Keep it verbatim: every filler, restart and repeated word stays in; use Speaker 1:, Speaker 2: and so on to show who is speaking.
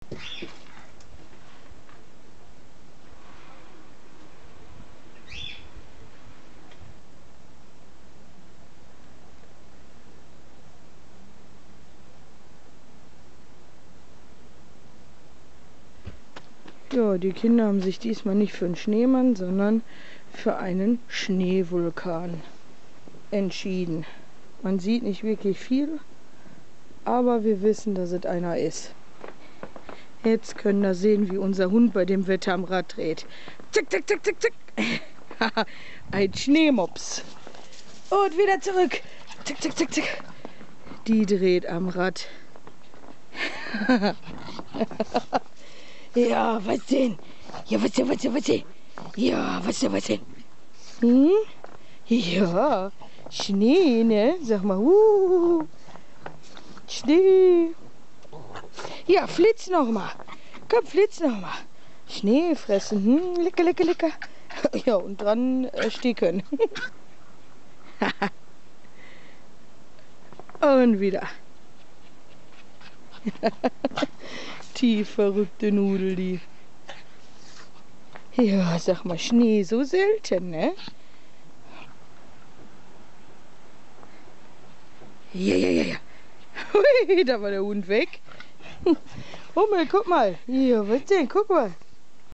Speaker 1: Ja, die Kinder haben sich diesmal nicht für einen Schneemann, sondern für einen Schneevulkan entschieden. Man sieht nicht wirklich viel, aber wir wissen, dass es einer ist. Jetzt können wir sehen, wie unser Hund bei dem Wetter am Rad dreht. Zack, zack, zack, zack, zack. Ein Schneemops. Und wieder zurück. Zack, zack, zack, zack. Die dreht am Rad. Ja, was denn? Ja, was denn, was denn, was denn? Ja, was denn, was denn? Hm? Ja, Schnee, ne? Sag mal, uh, Schnee. Ja, flitz noch mal. Komm, flitz noch mal. Schnee fressen, hm, lecker, lecker, lecker. Ja, und dran ersticken. Und wieder. Die verrückte Nudel, die. Ja, sag mal, Schnee so selten, ne? Ja, ja, ja, ja. Hui, da war der Hund weg. Hummel, guck mal. Hier, was denn? Guck mal.